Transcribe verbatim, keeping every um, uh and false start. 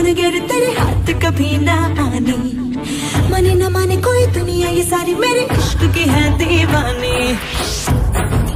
गिर तेरे हाथ कभी ना आनी, माने ना माने कोई दुनिया ये सारी मेरे इश्क की है दीवानी।